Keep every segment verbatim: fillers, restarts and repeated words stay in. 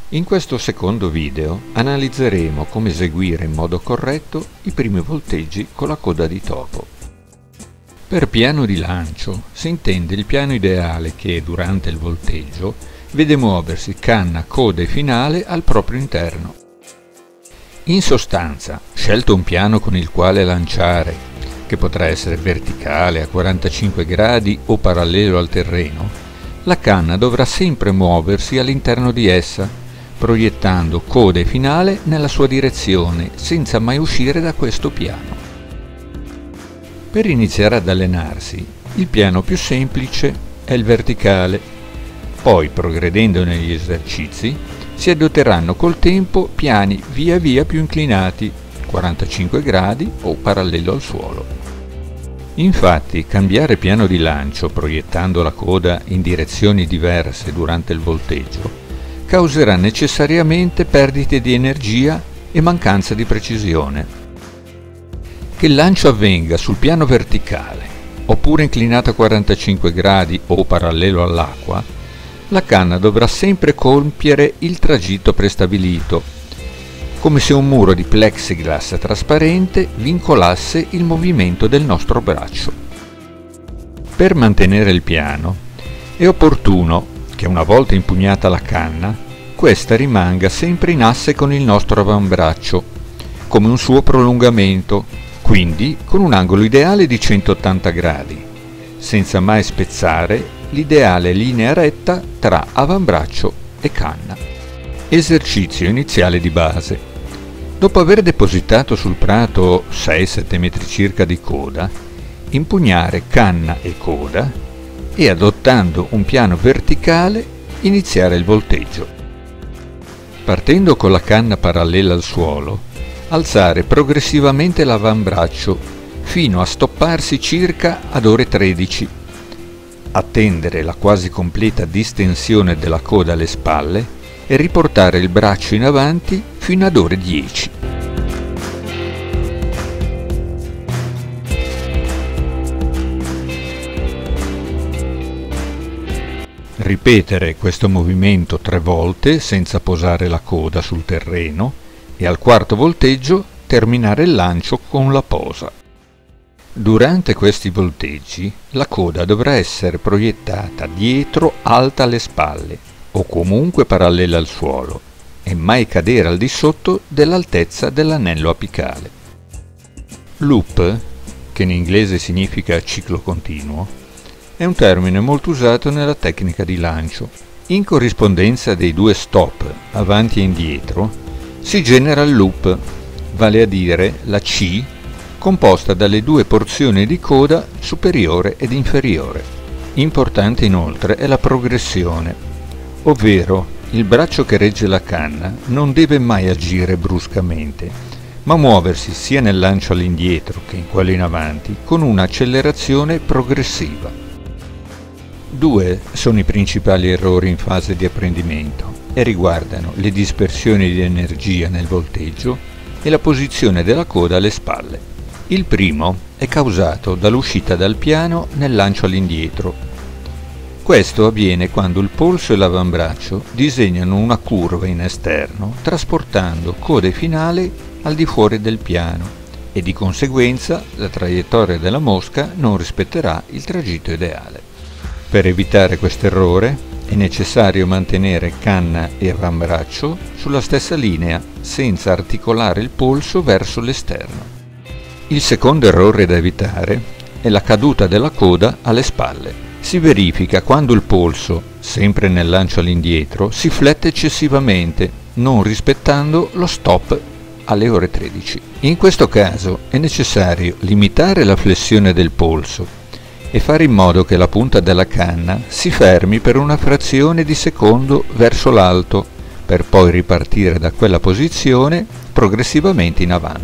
In questo secondo video analizzeremo come eseguire in modo corretto i primi volteggi con la coda di topo. Per piano di lancio si intende il piano ideale che, durante il volteggio, vede muoversi canna, coda e finale al proprio interno. In sostanza, scelto un piano con il quale lanciare, che potrà essere verticale a quarantacinque gradi o parallelo al terreno, la canna dovrà sempre muoversi all'interno di essa, proiettando coda e finale nella sua direzione, senza mai uscire da questo piano. Per iniziare ad allenarsi, il piano più semplice è il verticale. Poi, progredendo negli esercizi, si adotteranno col tempo piani via via più inclinati, quarantacinque gradi o parallelo al suolo. Infatti, cambiare piano di lancio proiettando la coda in direzioni diverse durante il volteggio causerà necessariamente perdite di energia e mancanza di precisione. Che il lancio avvenga sul piano verticale oppure inclinato a quarantacinque gradi o parallelo all'acqua, la canna dovrà sempre compiere il tragitto prestabilito, come se un muro di plexiglass trasparente vincolasse il movimento del nostro braccio. Per mantenere il piano è opportuno che una volta impugnata la canna, questa rimanga sempre in asse con il nostro avambraccio, come un suo prolungamento, quindi con un angolo ideale di centottanta gradi, senza mai spezzare l'ideale linea retta tra avambraccio e canna. Esercizio iniziale di base. Dopo aver depositato sul prato sei sette metri circa di coda, impugnare canna e coda e, adottando un piano verticale, iniziare il volteggio. Partendo con la canna parallela al suolo, alzare progressivamente l'avambraccio fino a stopparsi circa ad ore tredici, attendere la quasi completa distensione della coda alle spalle e riportare il braccio in avanti fino ad ore dieci. Ripetere questo movimento tre volte senza posare la coda sul terreno e al quarto volteggio terminare il lancio con la posa. Durante questi volteggi la coda dovrà essere proiettata dietro, alta alle spalle o comunque parallela al suolo e mai cadere al di sotto dell'altezza dell'anello apicale. Loop, che in inglese significa ciclo continuo, è un termine molto usato nella tecnica di lancio. In corrispondenza dei due stop, avanti e indietro, si genera il loop, vale a dire la C, composta dalle due porzioni di coda superiore ed inferiore. Importante inoltre è la progressione, ovvero il braccio che regge la canna non deve mai agire bruscamente, ma muoversi sia nel lancio all'indietro che in quello in avanti con un'accelerazione progressiva. Due sono i principali errori in fase di apprendimento e riguardano le dispersioni di energia nel volteggio e la posizione della coda alle spalle. Il primo è causato dall'uscita dal piano nel lancio all'indietro. Questo avviene quando il polso e l'avambraccio disegnano una curva in esterno, trasportando coda e finale al di fuori del piano e di conseguenza la traiettoria della mosca non rispetterà il tragitto ideale. Per evitare questo errore è necessario mantenere canna e avambraccio sulla stessa linea senza articolare il polso verso l'esterno. Il secondo errore da evitare è la caduta della coda alle spalle. Si verifica quando il polso, sempre nel lancio all'indietro, si flette eccessivamente, non rispettando lo stop alle ore tredici. In questo caso è necessario limitare la flessione del polso e fare in modo che la punta della canna si fermi per una frazione di secondo verso l'alto, per poi ripartire da quella posizione progressivamente in avanti.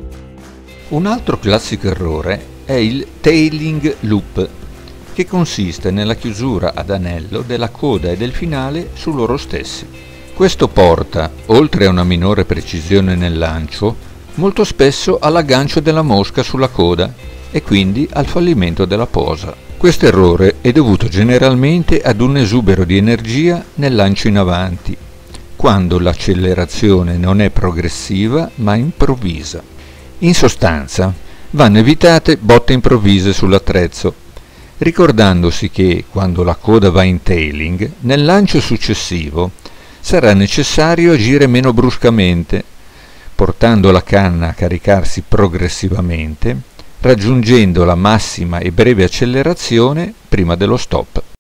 Un altro classico errore è il tailing loop, che consiste nella chiusura ad anello della coda e del finale su loro stessi. Questo porta, oltre a una minore precisione nel lancio, molto spesso all'aggancio della mosca sulla coda e quindi al fallimento della posa. Questo errore è dovuto generalmente ad un esubero di energia nel lancio in avanti, quando l'accelerazione non è progressiva ma improvvisa. In sostanza, vanno evitate botte improvvise sull'attrezzo, ricordandosi che quando la coda va in tailing, nel lancio successivo sarà necessario agire meno bruscamente, portando la canna a caricarsi progressivamente, raggiungendo la massima e breve accelerazione prima dello stop.